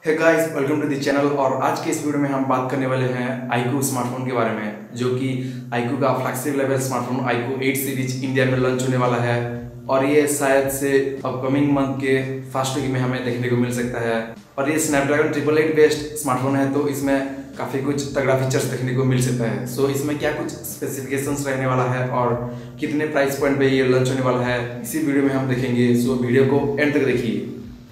Hey guys, welcome to the channel. और आज के इस वीडियो में हम बात करने वाले हैं iQOO स्मार्टफोन के बारे में, जो कि iQOO का flagship level smartphone iQOO 8 series India में लॉन्च होने वाला है और ये शायद से अपकमिंग मंथ के फर्स्ट वीक में हमें देखने को मिल सकता है। और ये स्नैपड्रैगन 888 बेस्ड स्मार्टफोन है, तो इसमें काफ़ी कुछ तगड़ा फीचर्स देखने को मिल सकता है। सो इसमें क्या कुछ स्पेसिफिकेशंस रहने वाला है और कितने प्राइस पॉइंट पे ये लॉन्च होने वाला है, इसी वीडियो में हम देखेंगे। सो वीडियो को एंड तक देखिए।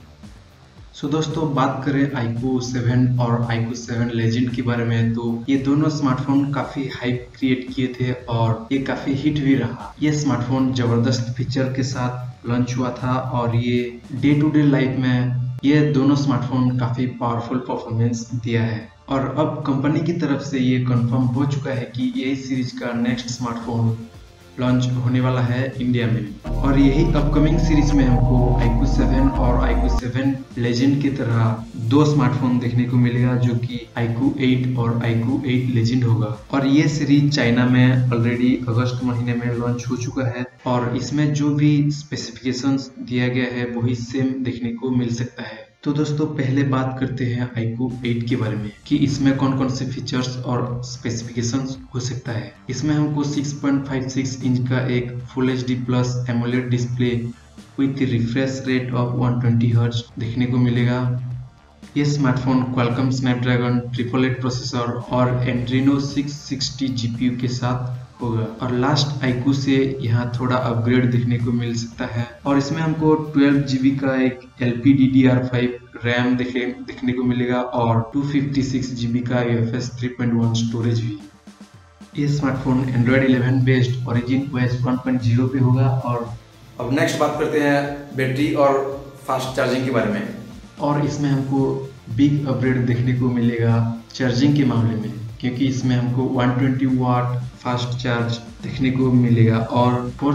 सो दोस्तों, बात करें iQOO 7 और iQOO 7 लेजेंड के बारे में, तो ये दोनों स्मार्टफोन काफी हाइप क्रिएट किए थे और ये काफी हिट भी रहा। ये स्मार्टफोन जबरदस्त फीचर के साथ लॉन्च हुआ था और ये डे टू डे लाइफ में ये दोनों स्मार्टफोन काफी पावरफुल परफॉर्मेंस दिया है। और अब कंपनी की तरफ से ये कंफर्म हो चुका है कि यही सीरीज का नेक्स्ट स्मार्टफोन लॉन्च होने वाला है इंडिया में। और यही अपकमिंग सीरीज में हमको iQOO 7 और iQOO 7 लेजेंड की तरह दो स्मार्टफोन देखने को मिलेगा, जो कि iQOO 8 और iQOO 8 लेजेंड होगा। और ये सीरीज चाइना में ऑलरेडी अगस्त महीने में लॉन्च हो चुका है और इसमें जो भी स्पेसिफिकेशंस दिया गया है वही सेम देखने को मिल सकता है। तो दोस्तों, पहले बात करते हैं iQOO 8 के बारे में कि इसमें कौन कौन से फीचर्स और स्पेसिफिकेशंस हो सकता है। इसमें हमको 6.56 इंच का एक full HD plus AMOLED display with refresh rate of 120 hertz देखने को मिलेगा। ये स्मार्टफोन क्वालकॉम स्नैपड्रैगन 888 प्रोसेसर और एड्रीनो 660 GPU के साथ होगा। और लास्ट iQOO से यहाँ थोड़ा अपग्रेड देखने को मिल सकता है और इसमें हमको 12 GB का एक LPDDR5 रैम देखने को मिलेगा और 256 GB का UFS 3.1 स्टोरेज भी। ये smartphone Android 11 based Origin OS 1.0 पे होगा। और अब नेक्स्ट बात करते हैं बैटरी और फास्ट चार्जिंग के बारे में। और इसमें हमको बिग अपग्रेड देखने को मिलेगा चार्जिंग के मामले में, क्योंकि इसमें हमको 120 वाट फास्ट चार्ज देखने को मिलेगा और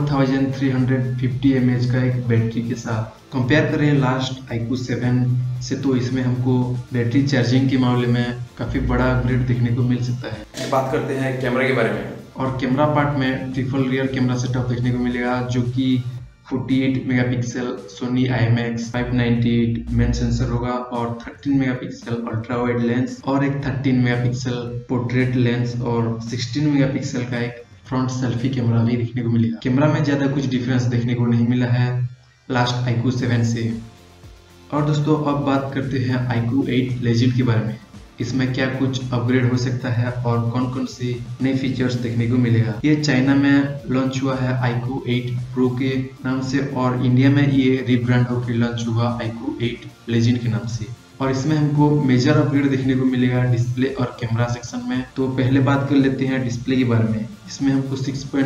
4350 mAh का एक बैटरी के साथ। कंपेयर करें लास्ट iQOO 7 से, तो इसमें हमको बैटरी चार्जिंग के मामले में काफी बड़ा अपग्रेड देखने को मिल सकता है। बात करते हैं कैमरा के बारे में। और कैमरा पार्ट में ट्रिपल रियर कैमरा सेटअप देखने को मिलेगा, जो कि 48 megapixel Sony IMX 598 main sensor होगा और 13 मेगापिक्सल अल्ट्रा वाइड लेंस और एक 13 मेगापिक्सल पोर्ट्रेट लेंस और 16 मेगापिक्सल का एक फ्रंट सेल्फी कैमरा भी देखने को मिलेगा। कैमरा में ज्यादा कुछ डिफरेंस देखने को नहीं मिला है लास्ट iQOO 7 से। और दोस्तों, अब बात करते हैं iQOO 8 लेजेंड के बारे में। इसमें क्या कुछ अपग्रेड हो सकता है और कौन कौन से नए फीचर्स देखने को मिलेगा। ये चाइना में लॉन्च हुआ है iQOO 8 Pro के नाम से और इंडिया में ये रीब्रांड होकर लॉन्च हुआ iQOO 8 लेजेंड के नाम से। और इसमें हमको मेजर अपग्रेड देखने को मिलेगा डिस्प्ले और कैमरा सेक्शन में। तो पहले बात कर लेते हैं डिस्प्ले के बारे में। इसमें हमको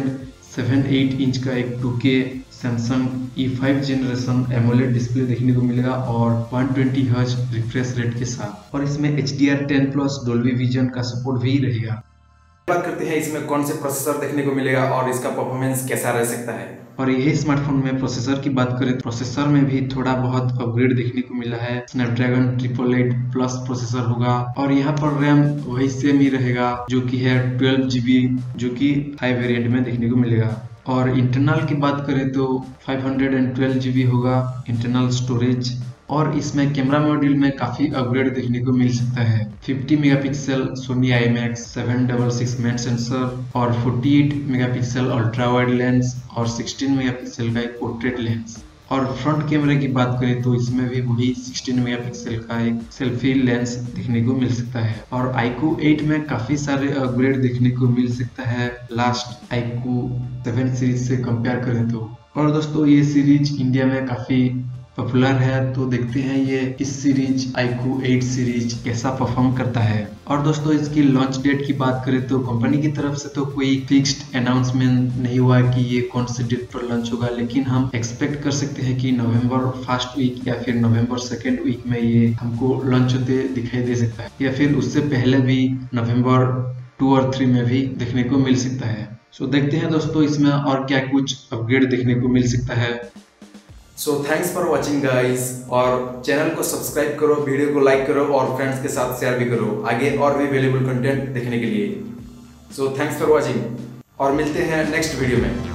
6.78 इंच का एक 2K Samsung E5 generation AMOLED display देखने को मिलेगा और 120 हर्ट्ज रिफ्रेश रेट के साथ। और इसमें HDR10 प्लस डोल्बी विजन का सपोर्ट भी रहेगा। बात करते हैं इसमें कौन से प्रोसेसर देखने को मिलेगा और इसका परफॉर्मेंस कैसा रह सकता है। और यही स्मार्टफोन में प्रोसेसर की बात करें तो प्रोसेसर में भी थोड़ा बहुत अपग्रेड देखने को मिला है। स्नैपड्रैगन 888 प्लस प्रोसेसर होगा और यहाँ पर रैम वही सेम ही रहेगा, जो कि है 12 GB, जो कि हाई वेरिएंट में देखने को मिलेगा। और इंटरनल की बात करें तो 512 GB होगा इंटरनल स्टोरेज। और इसमें कैमरा मॉड्यूल में काफी अपग्रेड देखने को मिल सकता है। 50 megapixel Sony IMX 766 main sensor और 48 मेगापिक्सल अल्ट्रा वाइड लेंस और 16 मेगापिक्सल का एक पोर्ट्रेट लेंस। और फ्रंट कैमरे की बात करें तो इसमें भी वही 16 मेगापिक्सल का एक सेल्फी लेंस देखने को मिल सकता है। और iQOO 8 में काफी सारे अपग्रेड देखने को मिल सकता है लास्ट iQOO 7 सीरीज से कंपेयर करें तो। और दोस्तों, ये सीरीज इंडिया में काफी पॉपुलर है, तो देखते हैं ये इस सीरीज iQOO 8 सीरीज कैसा परफॉर्म करता है। और दोस्तों, इसकी लॉन्च डेट की बात करें तो कंपनी की तरफ से तो कोई फिक्स्ड अनाउंसमेंट नहीं हुआ कि ये कौन से डेट पर लॉन्च होगा, लेकिन हम एक्सपेक्ट कर सकते हैं कि नवंबर फर्स्ट वीक या फिर नवंबर सेकेंड वीक में ये हमको लॉन्च होते दिखाई दे सकता है, या फिर उससे पहले भी नवंबर 2 और 3 में भी देखने को मिल सकता है। सो देखते हैं दोस्तों, इसमें और क्या कुछ अपग्रेड देखने को मिल सकता है। So thanks for watching guys, और चैनल को सब्सक्राइब करो, वीडियो को लाइक करो और फ्रेंड्स के साथ शेयर भी करो आगे और भी वैल्यूएबल कंटेंट देखने के लिए। सो थैंक्स फॉर वॉचिंग और मिलते हैं नेक्स्ट वीडियो में।